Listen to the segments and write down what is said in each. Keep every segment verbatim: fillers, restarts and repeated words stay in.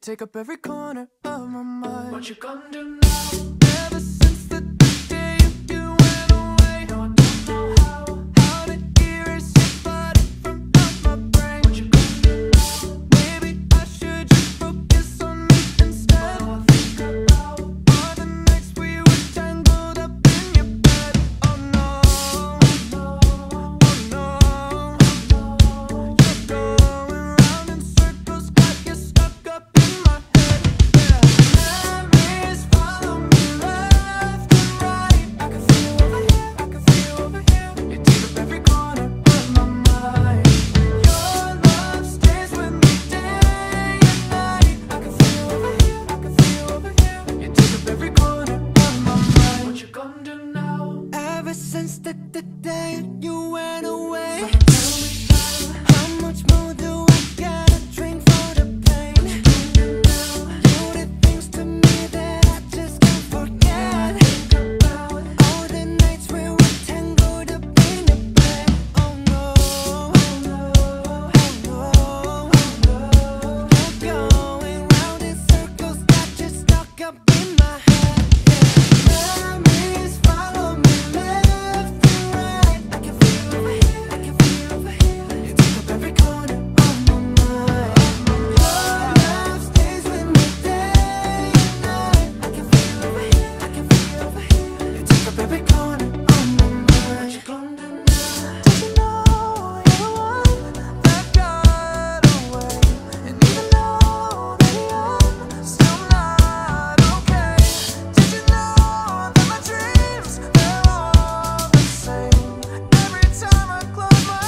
take up every corner of my mind. What you gonna do now? Ever since the day you went away, No, I don't know how. how to erase your body from out my brain. What you gonna do now? Maybe I should just focus on me instead. All I think about All the nights we were tangled up in your bed. Oh no, no, oh no, no. you're going round in circles, got you stuck up in my head. Yeah, memories follow me left and right. I can feel over here, I can feel over here. You take up every corner of my mind. Your love stays with me day and night. I can feel over here, I can feel over here. You take up every corner of my mind. What you gonna do now? Ever since the, the day you went away, So tell me how. how much more do I gotta drink for the pain? You did things to me that I just can't forget. About All the nights we were tangled up in your bed. Oh no, oh no, oh no, you're going round in circles, got you stuck up in my head. Yeah, memories follow me left and right. I can feel over here, I can feel over here. You take up every corner of my mind. Your love stays with me day and night. I can feel over here, I can feel over here. You take up every corner of my what mind. you gonna do now? Did you know you're the one that got away? And even though, baby, I'm still not okay. Did you know that my dreams, they're all the same? Every time I close my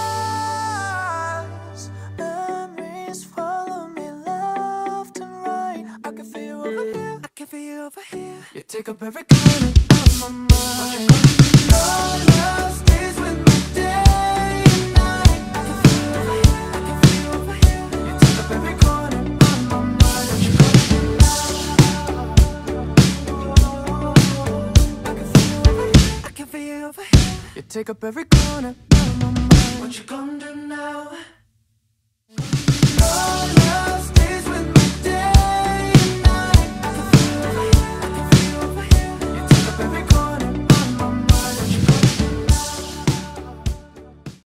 eyes, memories follow me left and right. I can feel over here, I can feel over here. You take up every corner of my mind. Your love stays with me day and night. I can feel over here, I can feel over here. You take up every corner of my mind. What you gonna do now? I can feel over here, I can feel over here. You take up every corner of my mind. What you gonna do now?